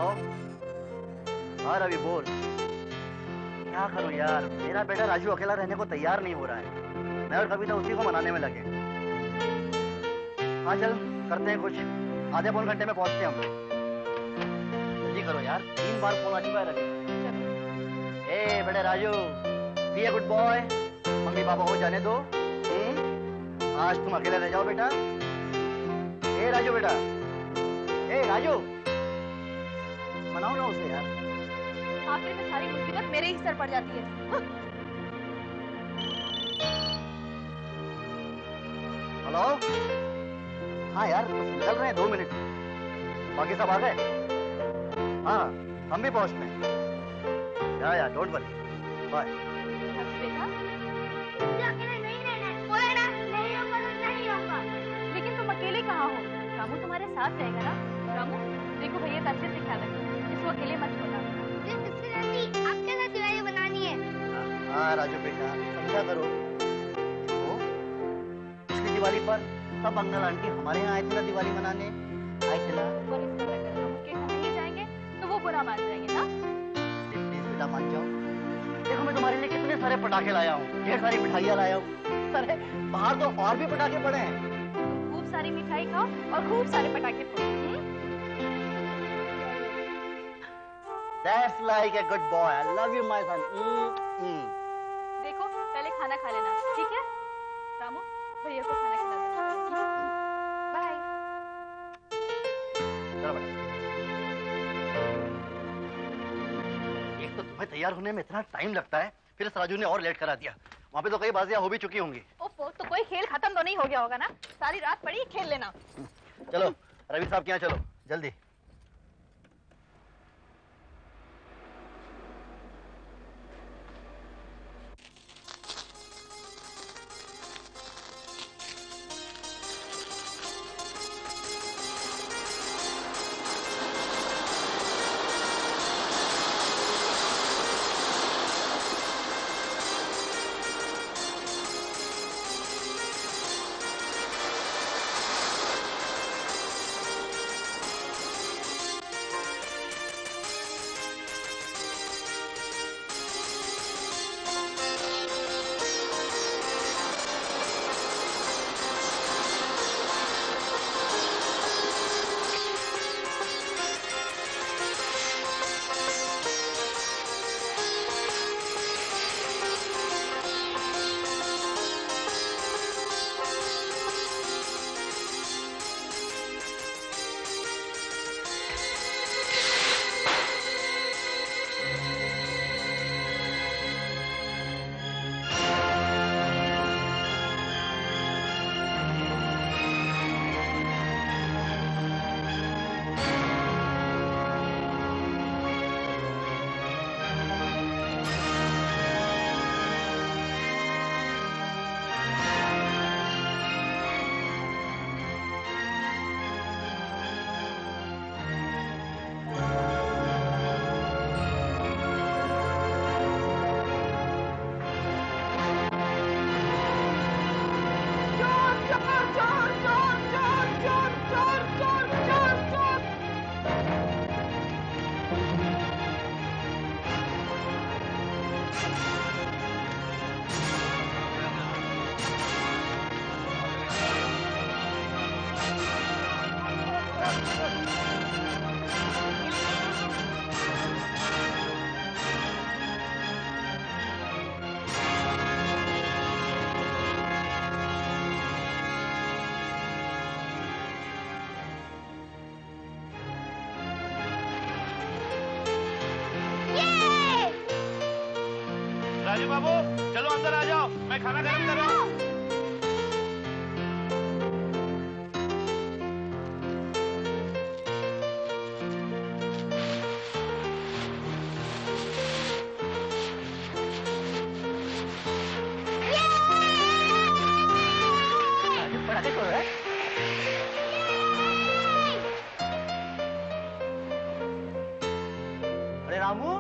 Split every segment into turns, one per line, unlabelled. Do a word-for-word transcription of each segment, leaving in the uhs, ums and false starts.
हाँ रवि बोल। क्या करूं यार, मेरा बेटा राजू अकेला रहने को तैयार नहीं हो रहा है। मैं और कविता उसी को मनाने में लगे। हाँ चल करते हैं कुछ, आधे पौन घंटे में पहुंचते हैं हम लोग। जल्दी करो यार, तीन बार फोन आ चुका है रवि। ए बेटे Raju, be a good boy, mummy papa को जाने दो। हुँ? आज तुम अकेले रह जाओ बेटा। ए राजू बेटा, ए राजू, मनाओ ना उसे यार।
आखिर में सारी मुसीबत मेरे ही सर पड़ जाती है।
हेलो, हाँ यार चल रहे हैं, दो मिनट, बाकी सब आ गए। हाँ हम भी पहुंचते हैं। या या डोंट वरी, बाय।
लेकिन तुम अकेले कहाँ हो? रामू तुम्हारे साथ रहेगा ना? रामू देखो भैया का अच्छे से ख्याल रखो, इसको अकेले मत छोड़ना।
आप क्या दिवाली बनानी है?
हाँ राजू बेटा समझा करो। तो पिछली दिवाली पर सब अंकल आंटी हमारे यहाँ आए थे ना दिवाली मनाने, आए थे ना।
और इस तरह अगर हम उनके घर नहीं जाएंगे तो वो बुरा मान जाएंगे ना।
प्लीज बेटा मान जाओ। देखो मैं तुम्हारे लिए कितने सारे पटाखे लाया हूँ, ढेर सारी मिठाइयाँ लाया हूँ। अरे बाहर तो और भी पटाखे पड़े हैं।
खूब सारी मिठाई खाओ और खूब सारे पटाखे फोड़ो।
That's like a good boy. I love you, my son. Mm, mm.
देखो पहले खाना खा लेना, ठीक है? रामू भैया को खाना खिला देना। बाय।
चलो बेटा। एक तो तुम्हें तैयार होने में इतना टाइम लगता है, फिर इस राजू ने और लेट करा दिया। वहाँ पे तो कई बाजियां हो भी चुकी होंगी।
ओफो, तो कोई खेल खत्म तो नहीं हो गया होगा ना? सारी रात पड़ी खेल लेना।
चलो रवि साहब के यहाँ चलो जल्दी।
राजू बाबू चलो अंदर आ जाओ, मैं खाना गरम कर रहा हूँ।
अरे रामू,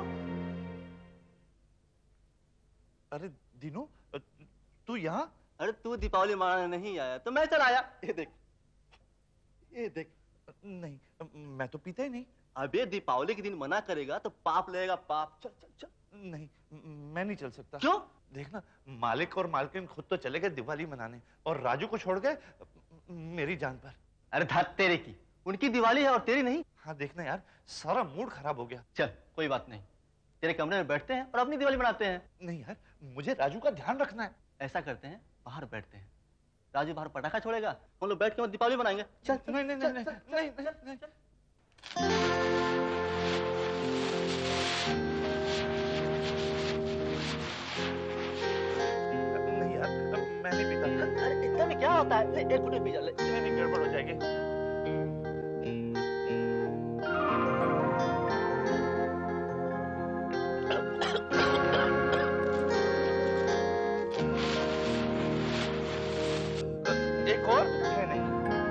अरे दीनू तू यहाँ?
अरे तू दीपावली मनाने नहीं आया तो मैं चल आया। ये देख, ये देख।
नहीं मैं तो पीता ही नहीं।
अबे दीपावली के दिन मना करेगा तो पाप लगेगा, पाप। चल चल चल।
नहीं, मैं नहीं चल सकता।
क्यों?
देखना, मालिक और मालकिन खुद तो चले गए दिवाली मनाने और राजू को छोड़ गए मेरी जान पर।
अरे धत तेरे की, उनकी दिवाली है और तेरी नहीं।
हाँ देखना यार, सारा मूड खराब हो गया।
चल कोई बात नहीं, तेरे कमरे में बैठते हैं और अपनी दिवाली मनाते हैं।
नहीं यार, मुझे राजू का ध्यान रखना है।
ऐसा करते हैं, बाहर बैठते हैं, राजू बाहर पटाखा छोड़ेगा, हम लोग बैठ के दीपावली मनाएंगे। चल चल,
नहीं नहीं
चल,
नहीं
चल,
नहीं
चल,
नहीं
चल,
नहीं
चल।
नहीं यार, मैं नहीं पीता।
अरे इतना में क्या होता है, ले एक घुट पी जा ले।
नहीं नहीं, गड़बड़ हो जाएगी। एक और? नहीं नहीं।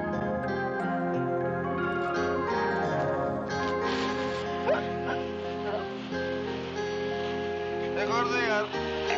एक और दे यार।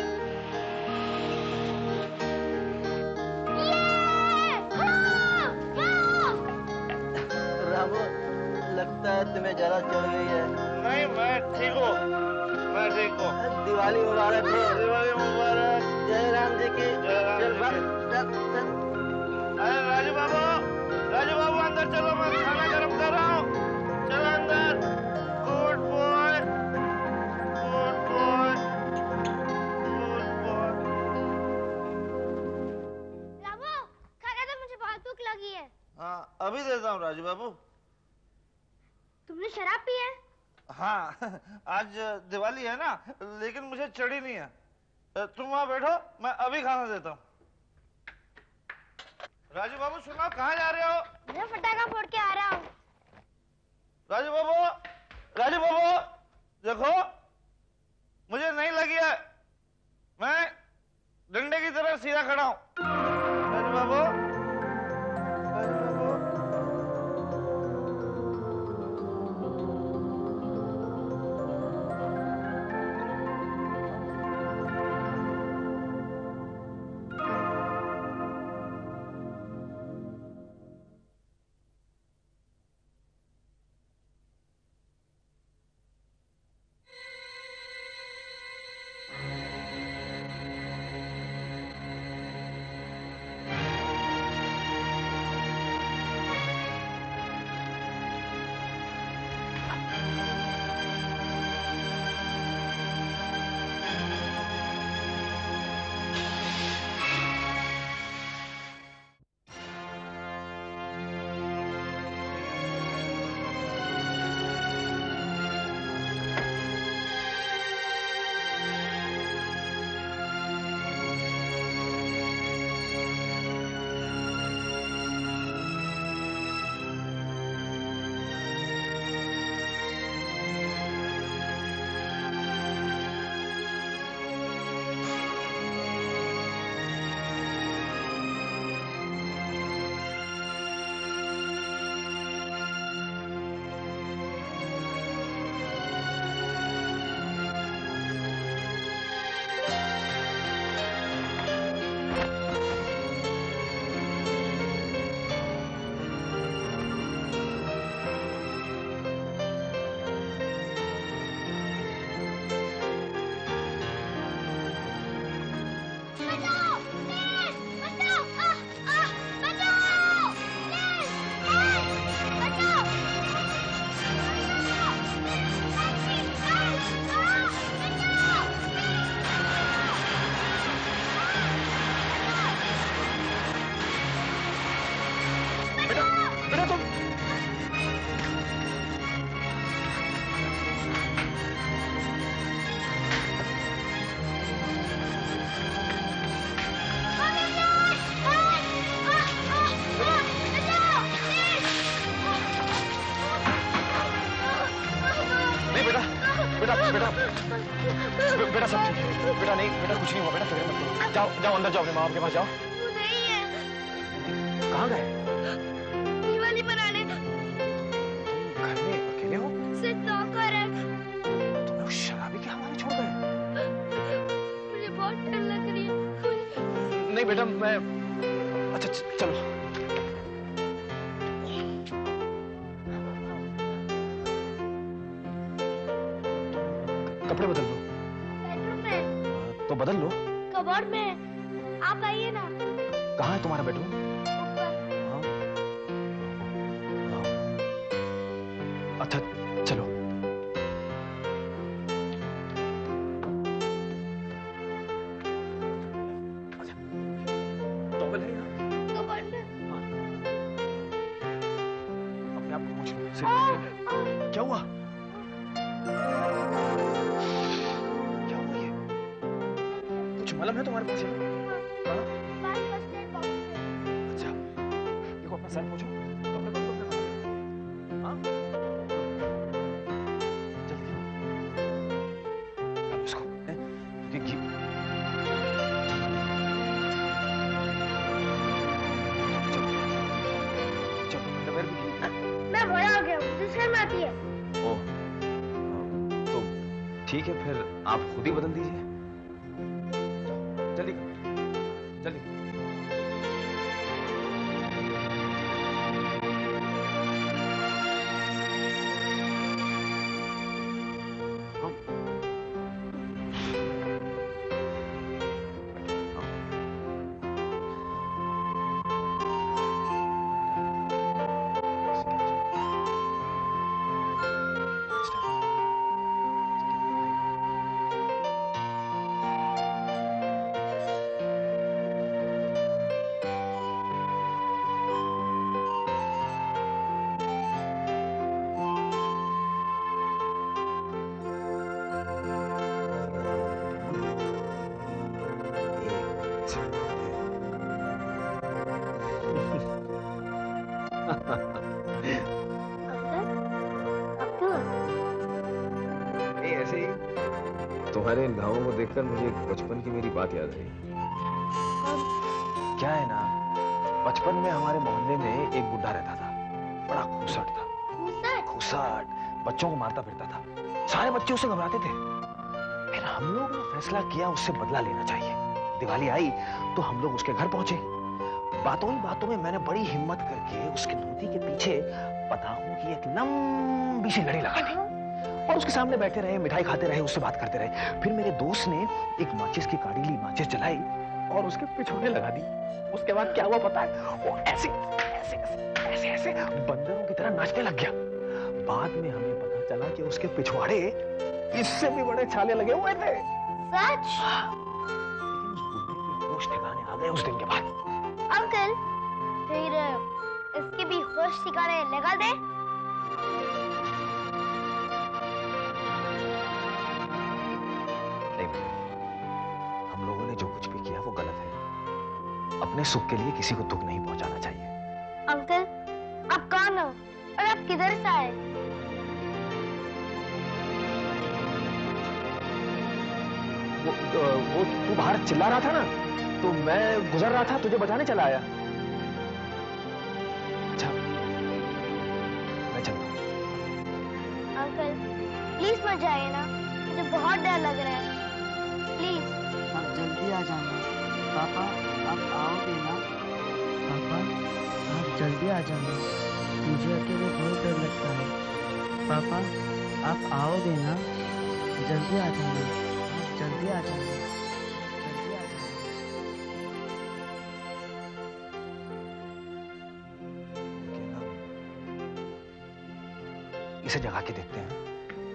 रामू, लगता है तुम्हें जरा चढ़ गई है।
नहीं, मैं ठीक हूँ, मैं ठीक हूँ।
दिवाली मुबारक हो।
दिवाली मुबारक।
जय राम जी की।
जय राम
चल
जी
बा-
की।
चल, चल।
अरे राजू बाबू, राजू बाबू अंदर चलो, मैं खाना गर्म कर रहा हूँ। चलो अंदर। Good boy, good boy, good boy.
Ramu, खाना तो मुझे बहुत भूख लगी है।
हाँ, अभी देता हूँ राजू बाबू।
तुमने शराब पी है?
हाँ, आज दिवाली है ना, लेकिन मुझे चढ़ी नहीं है। तुम वहाँ बैठो, मैं अभी खाना देता हूँ। राजू बाबू सुनो, कहाँ जा रहे हो?
मैं फटाका फोड़ के आ रहा हूँ।
राजू बाबू, राजू बाबू, देखो, मुझे नहीं लगी है, मैं डंडे की तरह सीधा खड़ा हूँ। राजू बाबू, राजू बाबू।
बेटा बेटा बेटा सब ठीक है बेटा। नहीं बेटा कुछ नहीं हुआ बेटा, फिक्र मत करो। जाओ जाओ अंदर जाओ, अपने माँ बाप के पास जाओ।
वो नहीं है।
कहाँ गए?
दिवाली मनाने।
घर में अकेले हो?
सिर्फ नौकर है।
तुम्हें उस शराबी के हवाले छोड़ गए?
मुझे बहुत डर लग रही है।
नहीं बेटा मैं, अच्छा च- चलो। कपड़े बदल लो।
बेडरूम में।
तो बदल लो।
कबर्ड में। आप आइए ना।
कहाँ है तुम्हारा बेडरूम? अच्छा चलो। टॉवल है यहाँ?
कबर्ड में।
अपने आप को पूछ लो। सिर- क्या हुआ? क्या हुआ ये? कुछ मलहम है तुम्हारे पास यहाँ? हाँ?
बाहर फर्स्ट एड बॉक्स में।
अच्छा देखो अपना सर पूछो। कपड़े बदलो अपने सर के। हाँ? जल्दी डालो इसको। हैं? ये घी चलो चलो अंडरवेयर भी घी।
मैं बड़ा हो गया हूँ, मुझे शर्म आती है।
ओह तो ठीक है फिर आप खुद ही बदल दीजिए। जल्दी करो, जल्दी। नहीं ऐसे ही तुम्हारे इन घावों को देखकर मुझे बचपन की मेरी बात याद आई। क्या है ना, बचपन में हमारे मोहल्ले में एक बुढ़ा रहता था, बड़ा खूसट था। खूसट बच्चों को मारता फिरता था, सारे बच्चे उससे घबराते थे। फिर हम लोग ने फैसला किया उससे बदला लेना चाहिए। दिवाली आई तो हम लोग उसके घर पहुंचे। बातों ही बातों में मैंने बड़ी हिम्मत करके उसके धोती के पीछे पताओं की एक लंबी सी लड़ी लगा दी और उसके सामने बैठे रहे, मिठाई खाते रहे, उससे बात करते रहे। फिर मेरे दोस्त ने एक माचिस की काड़ी ली, माचिस जलाई और उसके पिछोने लगा दी। उसके बाद क्या हुआ पता है? वो ऐसे ऐसे ऐसे ऐसे बंदरों की तरह नाचने लग गया। बाद में हमें पता चला कि उसके पिछवाड़े इससे भी बड़े छाले लगे हुए थे।
सच?
लेकिन बुढ़े के होश ठिकाने आ गए उस दिन के बाद।
अंकल, फिर इसके भी होश ठिकाने लगा दे।
नहीं बेटा, हम लोगों ने जो कुछ भी किया वो गलत है। अपने सुख के लिए किसी को दुख नहीं पहुंचाना चाहिए।
अंकल, आप कौन हो और आप किधर से आए?
वो वो तू बाहर चिल्ला रहा था ना, तो मैं गुजर रहा था, तुझे बचाने चला आया। अच्छा मैं चलता हूँ।
अंकल, प्लीज मत जाइए ना, मुझे बहुत डर लग रहा है। प्लीज।
आप जल्दी आ जाना। पापा आप आओगे ना? पापा आप जल्दी आ जाना, मुझे अकेले बहुत डर लगता है। पापा आप आओगे ना? जल्दी आ जाना, आप जल्दी आ जाना, जल्दी आ जाना।
इसे जगा के देखते हैं।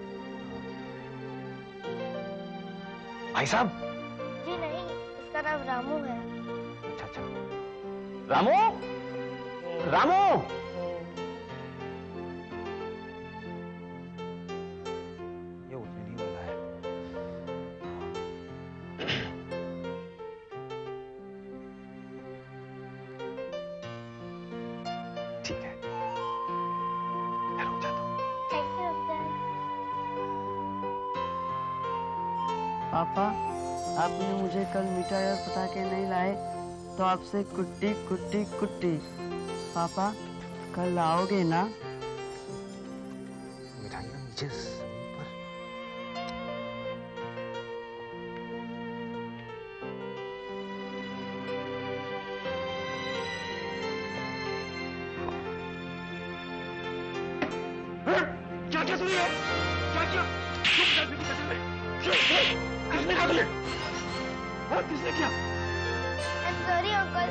भाई साहब।
जी नहीं, इसका नाम रामू है।
अच्छा अच्छा। रामू, रामू। ये उठने नहीं वाला है। ठीक है, मैं रुक जाता हूँ।
Thank you uncle.
पापा आपने मुझे कल मिठाई और पटाखे नहीं लाए तो आपसे कुट्टी कुट्टी कुट्टी। पापा कल आओगे ना?
मिठाइयाँ नीचे जमीन पर। क्या क्या सुनिए? क्या क्या? क्यों मिठाई फेंकी जमीन में? किसने कहा तुझे? हाँ, किसने किया?
I'm sorry, uncle.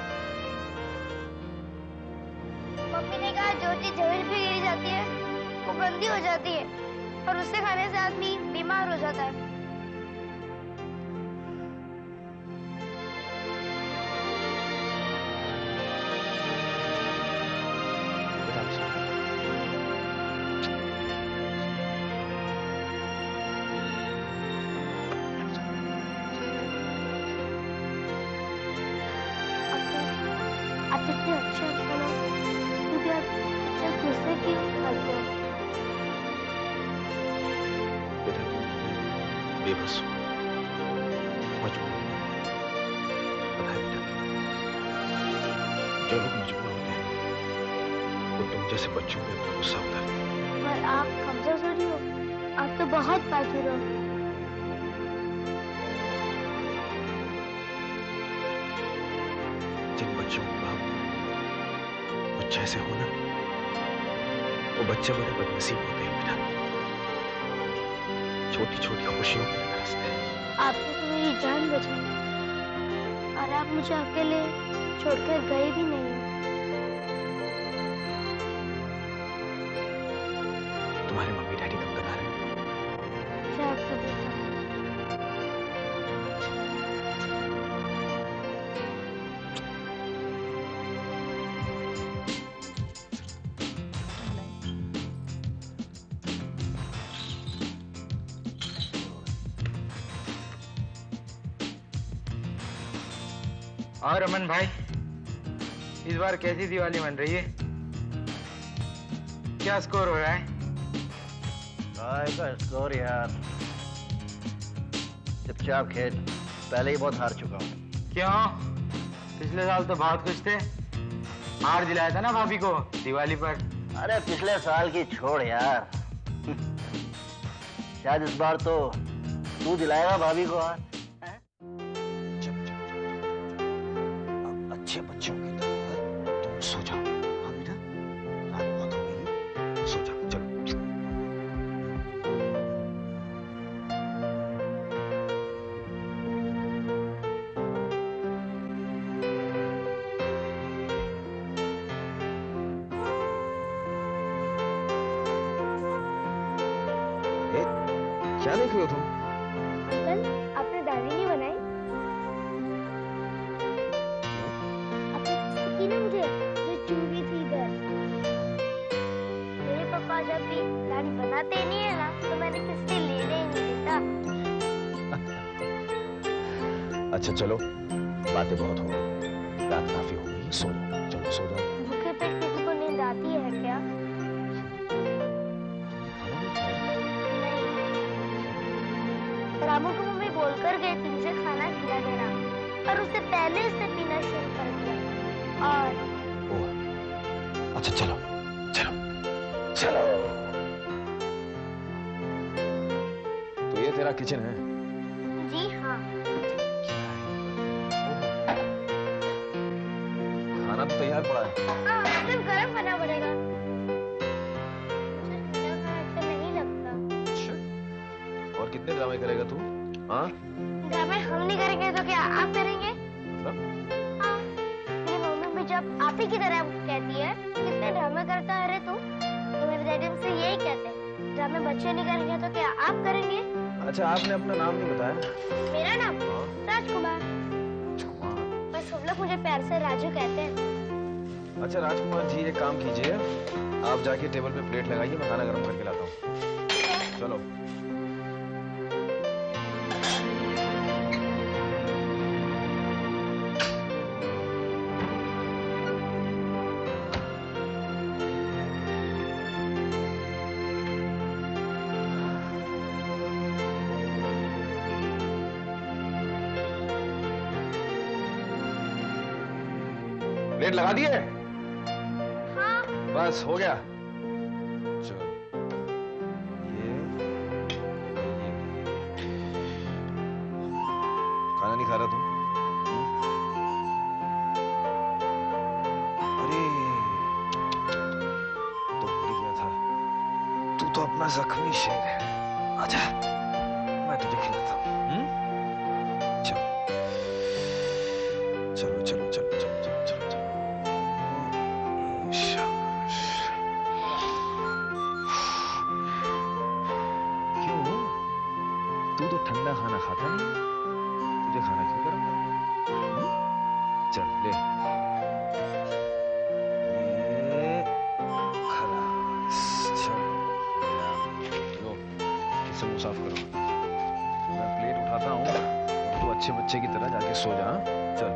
मम्मी ने कहा जो चीज जमीन पे गिरी जाती है वो गंदी हो जाती है और उससे खाने से आदमी बीमार हो जाता है। आप इतने अच्छे इंसान हो, फिर भी आप इतना गुस्से क्यों करते हो?
बेटा बेबस मजबूर पता है बेटा, जो लोग मजबूर होते हैं वो तुम जैसे बच्चों पे अपना गुस्सा उतारते हैं।
पर आप कमजोर थोड़ी हो, आप तो बहुत बहादुर हो।
जिन बच्चों को आप कुछ जैसे हो ना, वो बच्चे बड़े बदनसीब होते हैं बेटा। छोटी छोटी खुशियों के लिए तरसते हैं।
आपने तो मेरी जान बचाई और आप मुझे अकेले छोड़कर गए भी नहीं।
तुम्हारे मम्मी डैडी कब तक आ रहे हैं?
क्या आपको बताऊं?
और अमन भाई, इस बार कैसी दिवाली मन रही है? क्या स्कोर हो रहा है?
काय का स्कोर यार, चुपचाप खेल, पहले ही बहुत हार चुका हूँ।
क्यों? पिछले साल तो बहुत कुछ थे, हार दिलाया था ना भाभी को दिवाली पर।
अरे पिछले साल की छोड़ यार, शायद इस बार तो तू दिलाएगा भाभी को हार।
अच्छे बच्चों की तरह तुम सो जाओ। हाँ बेटा, रात बहुत हो गई, सो जाओ। चलो ए, क्या देख रहे हो तुम?
अंकल, आपने दाढ़ी नहीं बनाई? आपने ना मुझे जो चूड़ी थी इधर। मेरे पापा जब भी दाढ़ी बनाते नहीं है ना, तो मैंने किससे लेने ही नहीं देता।
अच्छा चलो, बातें बहुत हो गई, रात काफी हो गई, सो जाओ। चलो सो जाओ।
भूखे पेट किसी को नींद आती है क्या? रामू को मम्मी बोलकर गई थी मुझे खाना खिला देना, पर उससे पहले इसने पीना शुरू कर दिया। और
ओह, अच्छा चलो चलो चलो। तो ये तेरा किचन है?
जी हाँ।
खाना तो तैयार पड़ा है।
हाँ, सिर्फ गरम करना पड़ेगा। मुझे ठंडा खाना अच्छा नहीं लगता।
और कितने ड्रामे करेगा तू? हाँ?
ड्रामे हम नहीं करेंगे तो क्या आप करेंगे?
मतलब?
हाँ, मेरी मम्मी भी जब आप ही की तरह कहती है कितने ड्रामे करता है रे तू, तो मेरे डैडी मुझसे यही कहते हैं, ड्रामे बच्चे नहीं करेंगे तो क्या आप करेंगे?
अच्छा, आपने अपना नाम नहीं बताया।
मेरा नाम
हाँ?
राजकुमार। बस सब लोग मुझे प्यार से राजू कहते हैं।
अच्छा राजकुमार जी, एक काम कीजिए, आप जाके टेबल पे प्लेट लगाइए, मैं खाना गर्म करके लाता हूँ। चलो। प्लेट लगा दिए?
हाँ।
बस हो गया। चलो ये, ये खाना नहीं खा रहा तुम? अरे तो भूल गया था, तू तो अपना जख्मी शेर है। आजा, मैं मैं तुझे खिलाता हूँ। हम्म? चलो चलो चलो चलो चलो चलो चलो चलो। शाबाश। क्यों? तू तो ठंडा खाना खाता नहीं, तुझे खाना क्यों गर्म करना? हम्म? चल ले। ये खलास। चल लो, इसे मुंह साफ करो। मैं प्लेट उठाता हूँ और तू अच्छे बच्चे की तरह जाके सो जा। चल।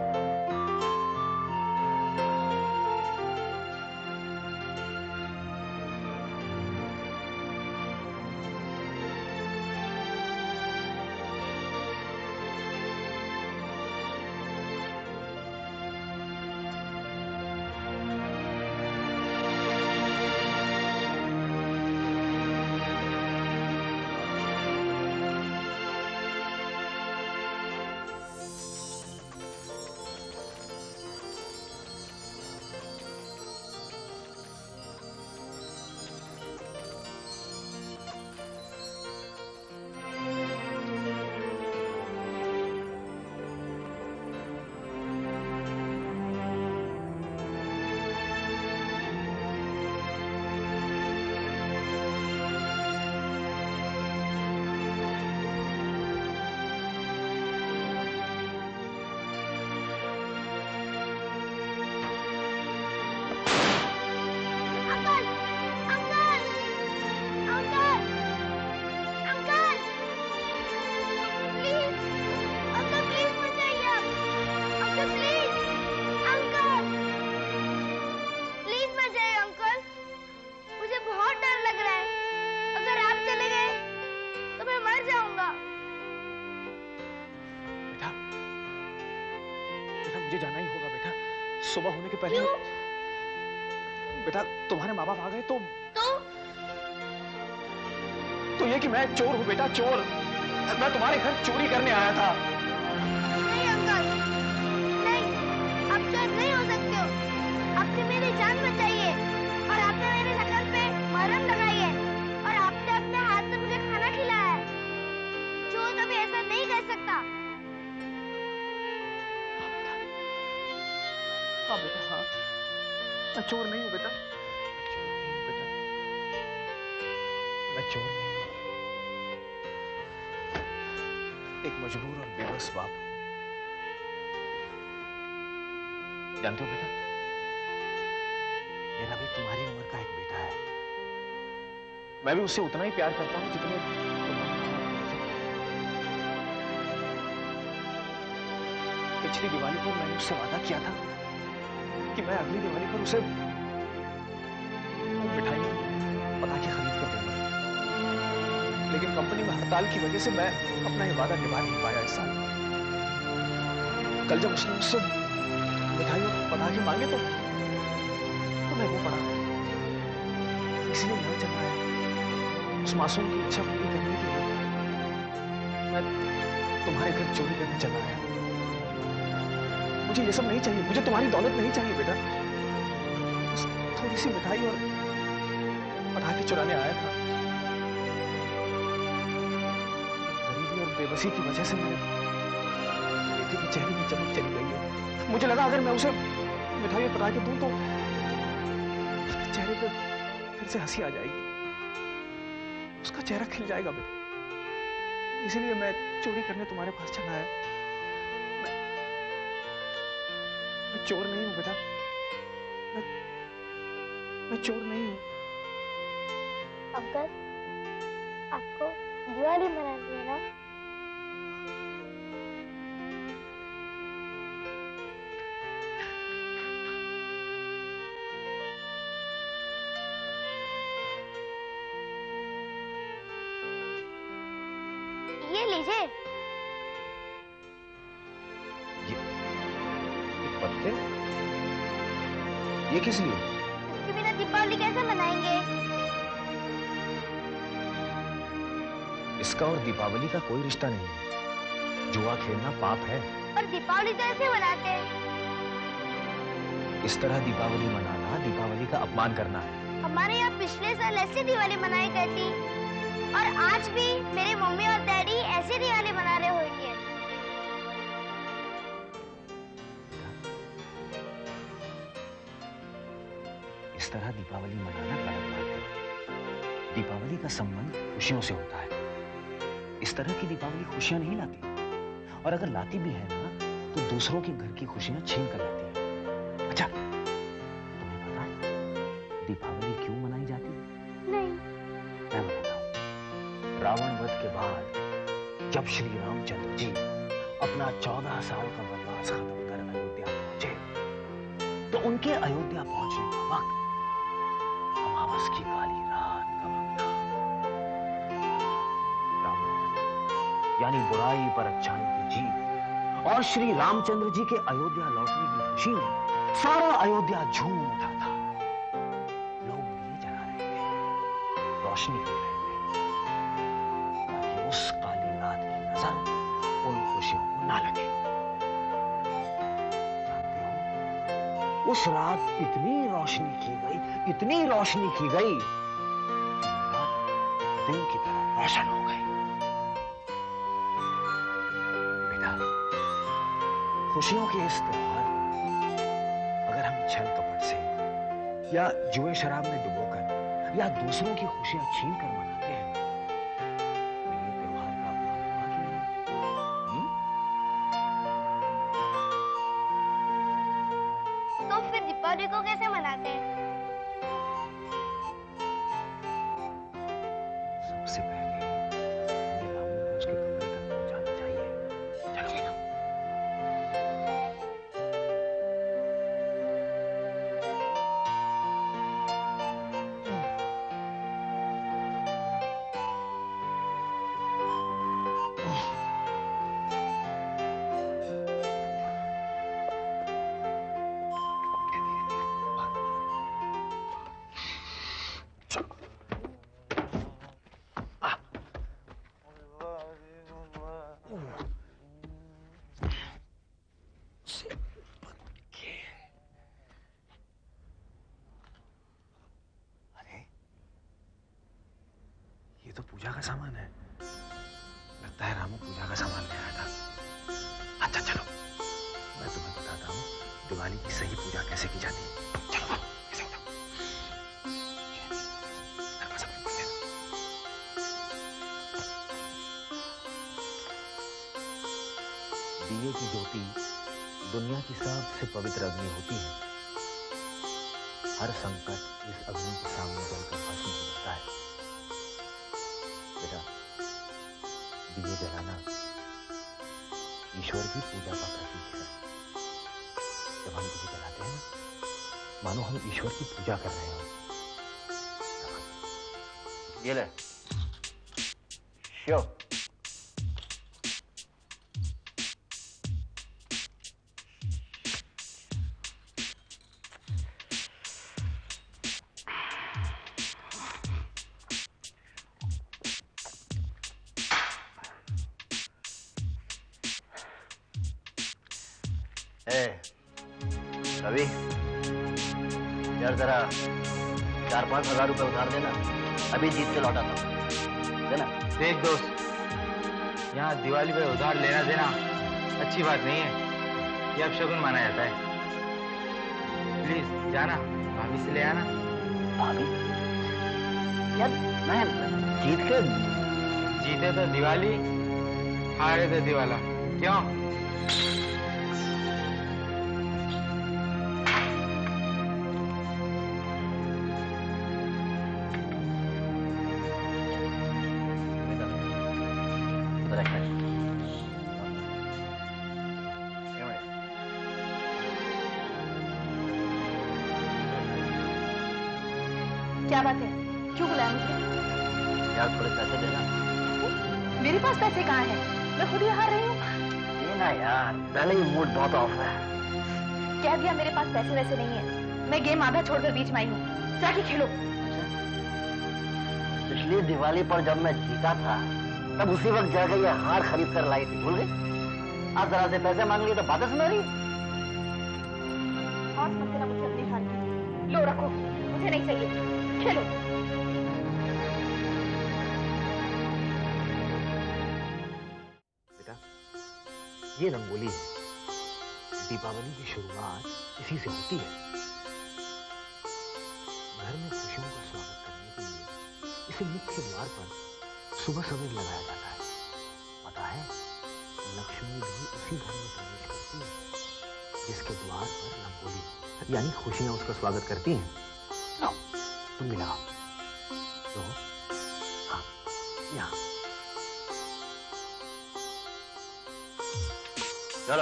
मुझे जाना ही होगा बेटा, सुबह होने के पहले।
क्यों?
बेटा तुम्हारे माँ बाप आ गए तो
तो
तो ये कि मैं चोर हूँ बेटा, चोर। मैं तुम्हारे घर चोरी करने आया था।
नहीं अंकल, नहीं, आप चोर नहीं हो सकते हो। आपने मेरी जान बचाई है और आपने मेरे शकल पे मरहम लगाई है और आपने अपने हाथ से मुझे खाना खिलाया है। चोर कभी ऐसा नहीं कर सकता।
हाँ बेटा, हाँ, मैं चोर नहीं हूँ बेटा, बेटा, मैं चोर नहीं हूँ। एक मजबूर और बेबस बाप। जानते हो बेटा, मेरा भी तुम्हारी उम्र का एक बेटा है। मैं भी उससे उतना ही प्यार करता हूँ जितने पिछली दिवाली पर मैंने उससे वादा किया था कि मैं अगली दिवाली पर उसे मिठाई पटाखे खरीद कर दूंगा, लेकिन कंपनी में हड़ताल की वजह से मैं अपना ये वादा निभा नहीं पाया इस साल। कल जब उसने मुझसे मिठाई और पटाखे मांगे तो, तो मैं वो पड़ा, इसलिए यहाँ चल रहा है उस मासूम की इच्छा पूरी करने के लिए। मैं तुम्हारे घर चोरी करने चला आया। मुझे ये सब नहीं चाहिए, मुझे तुम्हारी दौलत नहीं चाहिए बेटा। बस थोड़ी सी मिठाई और पटाखे चुराने आया था। गरीबी और बेबसी की वजह से मेरे बेटे के चेहरे में चमक चली गई है। मुझे लगा अगर मैं उसे मिठाई और पटाखे दूं तो उसके चेहरे पे फिर से हंसी आ जाएगी, उसका चेहरा खिल जाएगा बेटा। इसीलिए मैं चोरी करने तुम्हारे पास चला आया। मैं चोर नहीं हूं बेटा, मैं, मैं चोर नहीं हूं।
अंकल, आपको दिवाली मनानी है ना? ये लीजिए।
पत्ते? ये किस लिए?
इसके बिना दीपावली कैसे मनाएंगे?
इसका और दीपावली का कोई रिश्ता नहीं है। जुआ खेलना पाप है।
और दीपावली तो ऐसे मनाते हैं।
इस तरह दीपावली मनाना दीपावली का अपमान करना है।
हमारे यहाँ पिछले साल ऐसी दिवाली मनाई गई थी। और आज भी मेरे मम्मी और डैडी ऐसे दिवाली मना रहे होंगे।
इस तरह दीपावली मनाना गलत बात है। दीपावली का संबंध खुशियों से होता है। इस तरह की दीपावली खुशियां नहीं लाती, और अगर लाती भी है ना तो दूसरों के घर की खुशियां छीन कर लाती है। अच्छा, तुम्हें पता है दीपावली क्यों मनाई जाती है?
नहीं।
मैं बताता हूं। रावण वध के बाद जब श्री रामचंद्र जी अपना चौदह साल का वनवास खत्म कर अयोध्या पहुंचे, तो उनके अयोध्या पहुंचने का वक्त अमावस की काली रात का वक्त था। रावण यानी बुराई पर अच्छाई की जीत और श्री रामचंद्र जी के अयोध्या लौटने की खुशी में सारा अयोध्या झूम उठा था। लोग दिए जला रहे थे, रोशनी कर रहे थे, ताकि उस काली रात की नजर उन खुशियों को ना लगे। जानते हो, उस रात इतनी रोशनी की गई, इतनी रोशनी की गई, रात दिन की तरह रोशन हो गई। बेटा, खुशियों के इस त्योहार को अगर हम छल कपट से या जुए शराब में डुबोकर या दूसरों की खुशियां छीन कर मनाते हैं, तो ये त्योहार का अपमान हुआ कि नहीं? हुँ?
तो फिर दीपावली को कैसे मनाते हैं?
सबसे पहले हमें रावण को उसके कमरे तक पहुंचाना चाहिए। चलो ना। अरे, ये तो पूजा का सामान है। लगता है रामू पूजा का सामान ले आया था। अच्छा चलो, मैं तुम्हें बताता हूँ दिवाली की सही पूजा कैसे की जाती है। चलो ऐसा उठाओ। दरवाजा बंद कर देना। दिए की ज्योति दुनिया की सबसे पवित्र अग्नि होती है। हर संकट इस अग्नि के सामने जलकर भस्म हो जाता है। बेटा, दिए जलाना ईश्वर की पूजा का प्रतीक है। जब हम दिए जलाते हैं ना, मानो हम ईश्वर की पूजा कर रहे हो।
ये ले। श्यो। ए, रवि, यार जरा चार पांच हजार रुपए उधार देना। अभी जीत के लौटा था, देना।
देख दोस्त, यहाँ दिवाली पे उधार लेना देना अच्छी बात नहीं है। ये अपशगुन माना जाता है। प्लीज जाना, भाभी से ले आना।
भाभी? यार मैं जीत के
जीते तो दिवाली, हारे तो दिवाला। क्यों?
क्या बात है, क्यों बुलाया मुझे?
यार थोड़े पैसे देना।
मेरे पास पैसे कहाँ हैं? मैं खुद ही हार रही हूँ।
देना यार, पहले ही मूड बहुत ऑफ है।
कह दिया मेरे पास पैसे वैसे नहीं है। मैं गेम आधा छोड़कर बीच में आई हूँ, जाके खेलो।
पिछली दिवाली पर जब मैं जीता था, तब उसी वक्त जाकर ये हार खरीद कर लाई थी, भूल गई? आज जरा से पैसे मांग लिए तो बातें सुना रही।
और मत देना मुझे अपनी हार की। लो रखो, मुझे नहीं चाहिए, खेलो।
ये रंगोली है। दीपावली की शुरुआत इसी से होती है। घर में खुशियों का स्वागत करने के लिए इसे मुख्य द्वार पर सुबह सवेर लगाया जाता है। पता है, लक्ष्मी भी उसी घर में प्रवेश करती है जिसके द्वार पर रंगोली, यानी खुशियां उसका स्वागत करती हैं। लो, तुम भी लगाओ। तो हाँ, यहाँ
चलो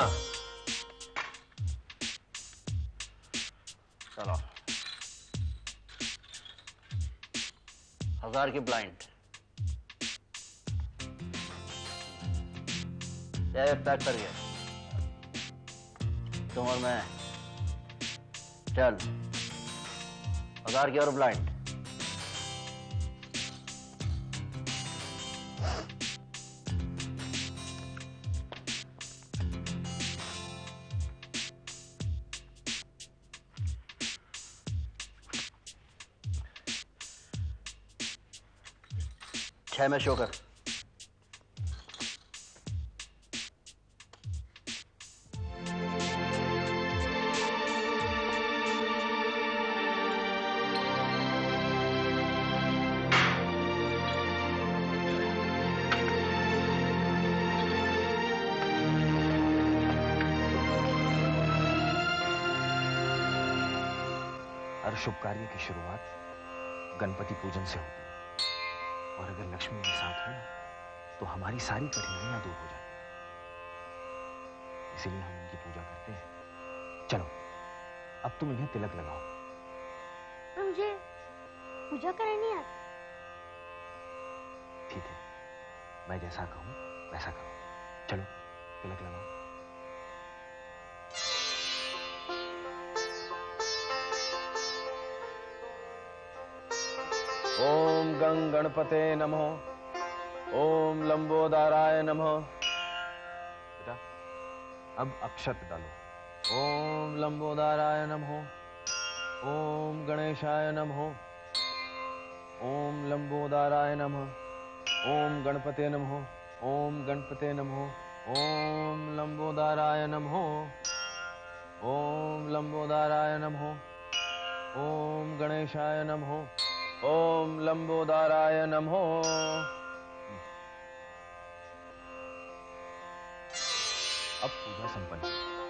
चलो।
हजार की ब्लाइंड पैक कर गया तुम और मैं। चल, हजार की और ब्लाइंड। छह में शो कर।
हर शुभ कार्य की शुरुआत गणपति पूजन से होती है, और अगर लक्ष्मी के साथ हो तो हमारी सारी कठिनाइयां दूर हो जाती हैं। इसीलिए हम उनकी पूजा करते हैं। चलो, अब तुम इन्हें तिलक लगाओ।
मुझे पूजा करनी नहीं आती।
ठीक है, मैं जैसा कहूं वैसा करो। चलो, तिलक लगाओ। ओम गं गणपते नमः। ओम लंबोदाराय नमः। बेटा, अब अक्षत डालो। ओम लंबोदाराय नमः। ओम गणेशाय नमः। ओम लंबोदाराय नमः। ओम गणपते नमः। ओम गणपते नमः। ओम लंबोदाराय नमः। ओम लंबोदाराय नमः। ओम गणेशाय नमः। ओम लंबोदाराय नमः। अब पूजा संपन्न।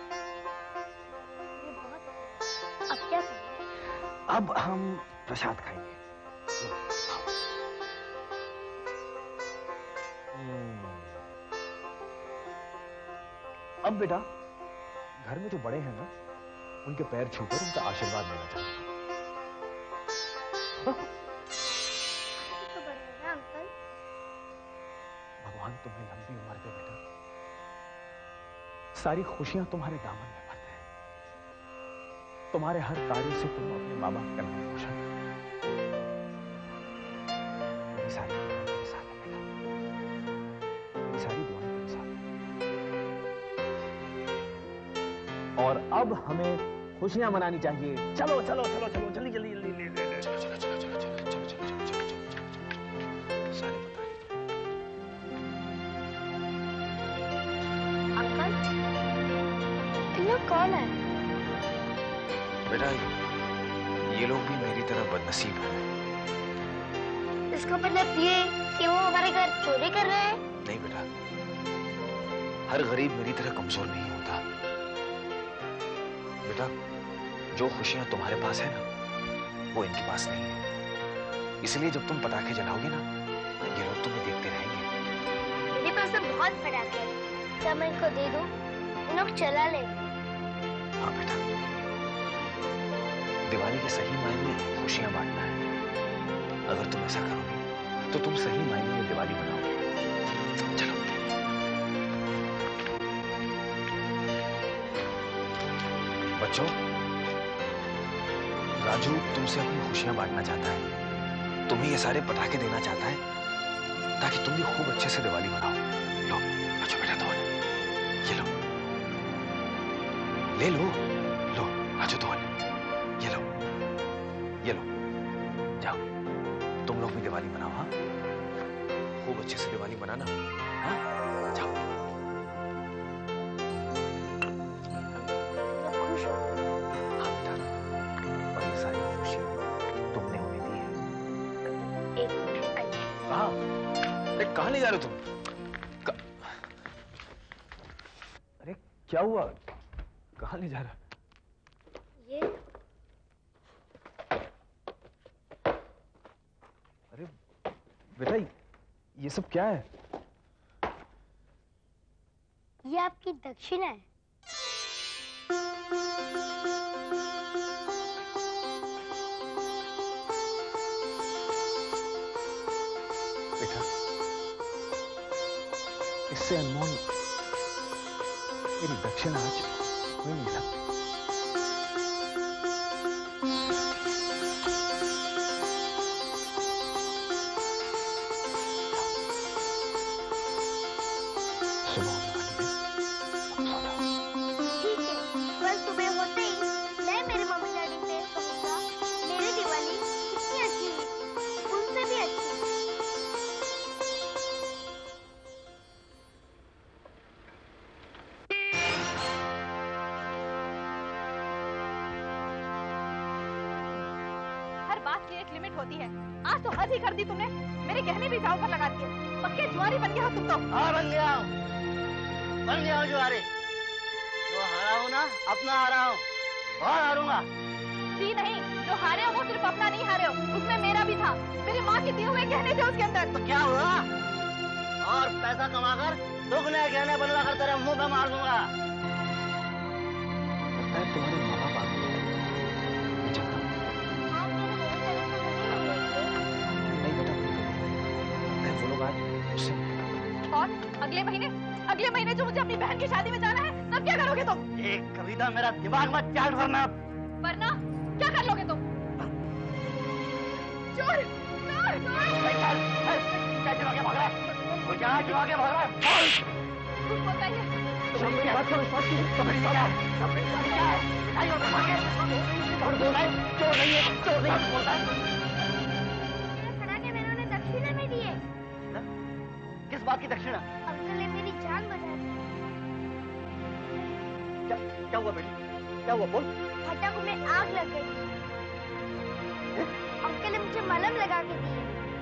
ये बहुत अब क्या करें?
अब हम प्रसाद खाएंगे। हम्म। अब बेटा, घर में जो बड़े हैं ना, उनके पैर छूकर उनका आशीर्वाद लेना चाहिए।
तो बड़े हैं ना अंकल?
भगवान तुम्हें लंबी उम्र दे बेटा। सारी खुशियां तुम्हारे दामन में भरते हैं। तुम्हारे हर कार्य से तुम अपने माँ बाप का नाम रोशन करते हो। मेरी सारी दुआएं तेरे साथ है बेटा। मेरी सारी दुआएं तेरे साथ हैं। और अब हमें खुशियां मनानी चाहिए। चलो चलो चलो चलो, जल्दी जल्दी जल्दी ले ले ले। चलो चलो चलो चलो चलो चलो चलो चलो चलो चलो सारे बताइए।
अंकल, तुम लोग कौन है?
बेटा, ये लोग भी मेरी तरह बदनसीब हैं।
इसका मतलब ये कि वो हमारे घर चोरी कर रहे हैं?
नहीं बेटा, हर गरीब मेरी तरह कमजोर नहीं होता। बेटा, जो खुशियां तुम्हारे पास है ना, वो इनके पास नहीं है। इसलिए जब तुम पटाखे जलाओगे ना, ये लोग तुम्हें देखते रहेंगे।
मेरे पास तो बहुत पटाखे हैं। क्या मैं इनको दे दूं? ये लोग चला लेंगे।
हाँ बेटा, दिवाली के सही मायने में खुशियां बांटना है। अगर तुम ऐसा करोगे तो तुम सही मायने में दिवाली मनाओगे। चलो। बच्चों, राजू तुमसे अपनी खुशियां बांटना चाहता है। तुम्हें ये सारे पटाखे देना चाहता है ताकि तुम भी खूब अच्छे से दिवाली मनाओ। लो बच्चों, बेटा धोन, ये लो, ले लो, लो राजू धोन, ये लो, ये लो, जाओ तुम लोग भी दिवाली मनाओ। हाँ, खूब अच्छे से दिवाली मनाना। हाँ, जाओ। कहाँ? अरे कहाँ ले जा रहे हो तुम? क... अरे क्या हुआ? कहाँ ले जा रहा?
ये
अरे बेटा, ये सब क्या है?
ये आपकी दक्षिणा है।
बेटा, इससे अनमोल मेरी दक्षिणा आज हो नहीं सकती।
ठीक है, कल सुबह होते ही मैं मेरे मम्मी डैडी से कहूँगा मेरी दिवाली कितनी अच्छी हुई, उनसे भी अच्छी।
हर बात की एक लिमिट होती है। आज तो हद ही कर दी तुमने। मेरे गहने भी दांव पर लगा दिए। पक्के जुआरी बन गया हो तुम तो।
हाँ बन गया हूँ, बन गया हूँ जुआरी। जो हारा हूँ ना, अपना हारा हूँ, बहुत हारूंगा।
जी नहीं, जो हारे हो वो सिर्फ अपना नहीं हारे हो, उसमें मेरा भी था। मेरी माँ के दिए हुए गहने थे उसके अंदर।
तो क्या हुआ? और पैसा कमाकर दुगने गहने बनवा कर तेरे मुंह पे मार दूंगा।
लगता है तुम्हारे माँ बाप आ गए। मैं चलता हूँ।
आप मेरे बहुत सारे से नहीं मिलेंगे।
नहीं बेटा, मैं वो लोग आज उससे मिलेंगे।
और अगले महीने अगले महीने जो मुझे अपनी बहन की शादी में जाना है, तब क्या करोगे तुम?
एक कविता, मेरा दिमाग मत चाट वरना।
वरना क्या कर लोगे तुम? चोर! चोर! चोर!
क्या चुरा के भाग रहा है? वो क्या चुरा के भाग रहा है?
कुछ बोलता ही है।
तुम मेरी बात को विश्वास कीजिए। सबरी क्या है? सबरी क्या है? नहीं होता भागे। और बोल रहा है, चोर नहीं है, चोर नहीं है, बोलता है।
मेरे खड़ा के मैंने उन्हें दक्षिणा में दिए।
किस बात की दक्षिणा?
अंकल ने मेरी जान बचा दी।
क्या क्या हुआ बेटी? क्या हुआ बोल?
फटाकों में आग लग गई। अंकल ने मुझे मलहम लगा के दी।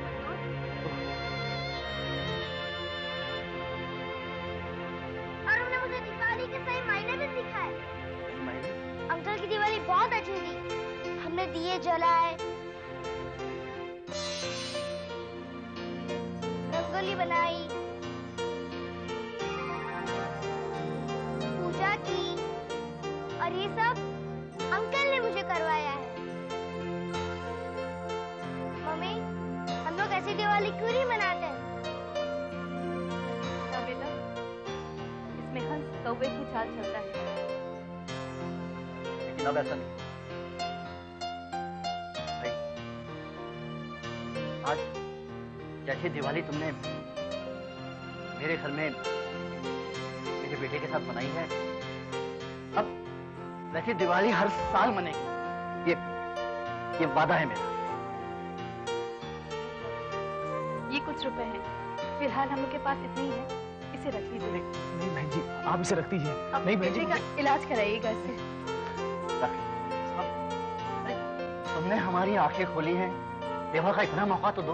और उन्होंने मुझे दिवाली के सही मायने में सिखाए। अंकल की दिवाली बहुत अच्छी थी। हमने दिए जलाए, रंगोली बनाई, पूजा की, और ये सब अंकल ने मुझे करवाया है। मम्मी, हम लोग ऐसी दिवाली क्यों नहीं मनाते?
ना बेटा, इसमें हंस कौवे की चाल चलता है।
लेकिन अब ऐसा नहीं। भाई, आज जैसी दिवाली तुमने मेरे घर में मेरे बेटे के साथ मनाई है, अब वैसी दिवाली हर साल मनेगी। ये ये वादा है मेरा।
ये कुछ रुपए हैं, फिलहाल हम लोग के पास इतने ही है। इसे रख लीजिए।
नहीं बहन जी, आप इसे रख दीजिए। नहीं बहन जी,
का इलाज कराइएगा इससे।
रख। अरे, तुमने हमारी आंखें खोली हैं, सेवा का इतना मौका तो दो।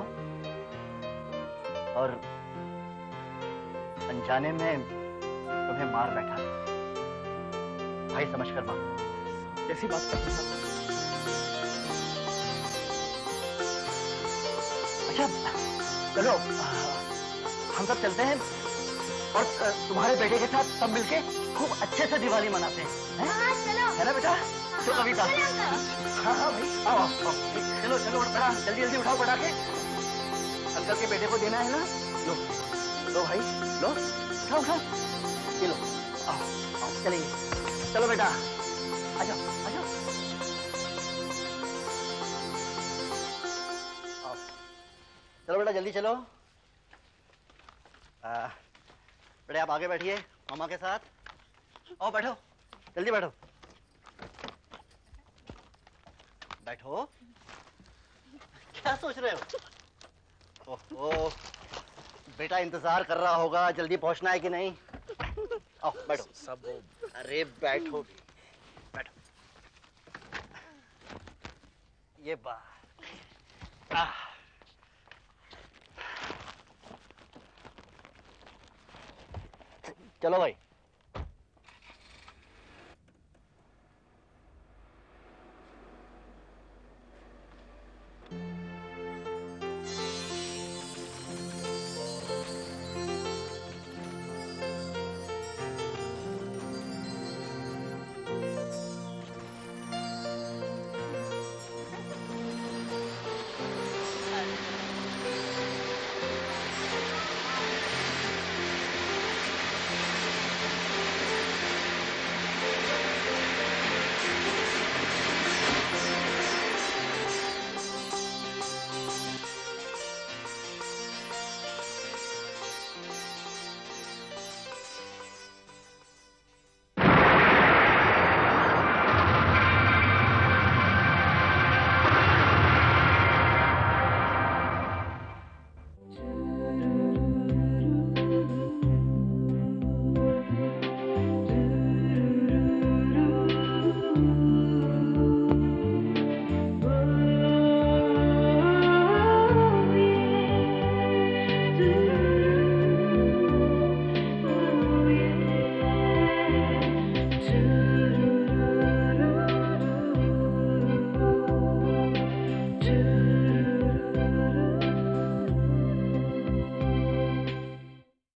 और अनजाने में तुम्हें मार बैठा, भाई समझकर बात।
कैसी बात करते हैं?
अच्छा चलो, हम सब चलते हैं और तुम्हारे बेटे के साथ सब मिलके खूब अच्छे से दिवाली मनाते हैं।
हाँ, चलो।
है ना बेटा? तो कविता।
चलो अंकल।
हाँ हाँ भाई, आओ आओ। चलो चलो बड़ा जल्दी जल्दी उठाओ पटाखे। अंकल के बेटे को देना है ना। लो लो भाई, लो उठाओ उठाओ। ये लो, आओ आओ चलेंगे। चलो बेटा, आ जाओ आ जाओ। आओ चलो बेटा, जल्दी चलो। आ, बेटे आप आगे बैठिए मामा के साथ। आओ बैठो, जल्दी बैठो बैठो। क्या सोच रहे हो? ओहो, बेटा इंतजार कर रहा होगा, जल्दी पहुंचना है कि नहीं? आओ बैठो सब। अरे बैठो बैठो। ये बात। चलो भाई।